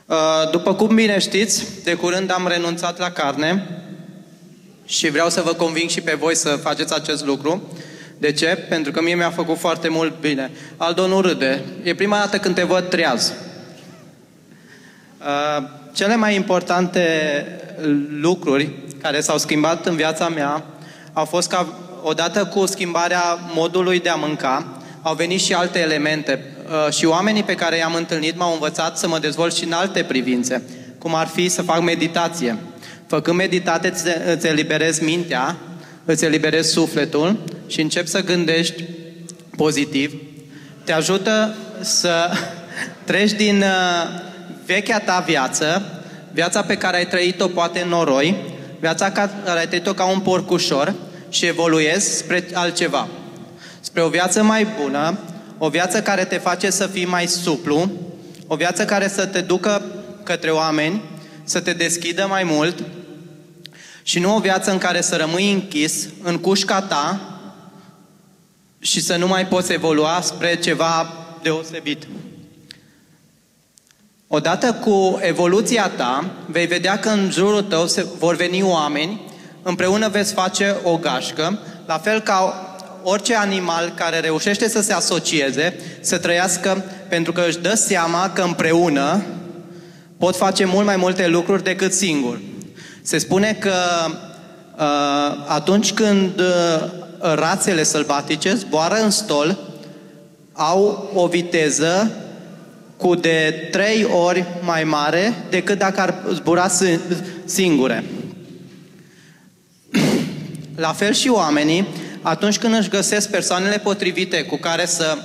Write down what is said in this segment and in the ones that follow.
După cum bine știți, de curând am renunțat la carne și vreau să vă conving și pe voi să faceți acest lucru. De ce? Pentru că mie mi-a făcut foarte mult bine. Aldo nu râde. E prima dată când te văd treaz. Cele mai importante lucruri care s-au schimbat în viața mea au fost că odată cu schimbarea modului de a mânca, au venit și alte elemente. Și oamenii pe care i-am întâlnit m-au învățat să mă dezvolt și în alte privințe, cum ar fi să fac meditație. Făcând meditație îți eliberezi mintea, îți eliberezi sufletul și începi să gândești pozitiv. Te ajută să treci din vechea ta viață, viața pe care ai trăit-o poate în noroi, viața care ai trăit-o ca un porcușor și evoluezi spre altceva. Spre o viață mai bună, o viață care te face să fii mai suplu, o viață care să te ducă către oameni, să te deschidă mai mult și nu o viață în care să rămâi închis în cușca ta și să nu mai poți evolua spre ceva deosebit. Odată cu evoluția ta, vei vedea că în jurul tău vor veni oameni, împreună veți face o gașcă, la fel ca orice animal care reușește să se asocieze, să trăiască, pentru că își dă seama că împreună pot face mult mai multe lucruri decât singur. Se spune că atunci când rațele sălbatice zboară în stol, au o viteză cu de 3 ori mai mare decât dacă ar zbura singure. La fel și oamenii, atunci când își găsesc persoanele potrivite cu care să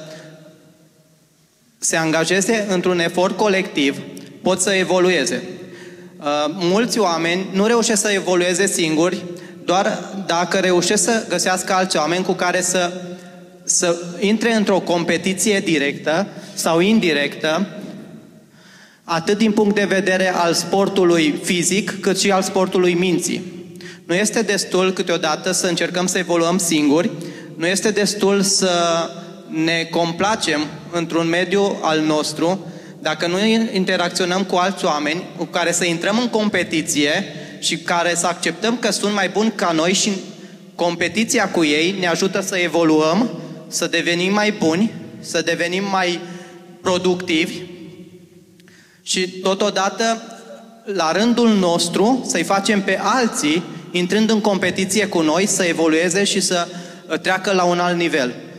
se angajeze într-un efort colectiv, pot să evolueze. Mulți oameni nu reușesc să evolueze singuri, doar dacă reușesc să găsească alți oameni cu care să intre într-o competiție directă sau indirectă, atât din punct de vedere al sportului fizic, cât și al sportului minții. Nu este destul câteodată să încercăm să evoluăm singuri, nu este destul să ne complacem într-un mediu al nostru, dacă nu interacționăm cu alți oameni, cu care să intrăm în competiție și care să acceptăm că sunt mai buni ca noi și competiția cu ei ne ajută să evoluăm, să devenim mai buni, să devenim mai productivi și totodată, la rândul nostru, să-i facem pe alții, intrând în competiție cu noi, să evolueze și să treacă la un alt nivel.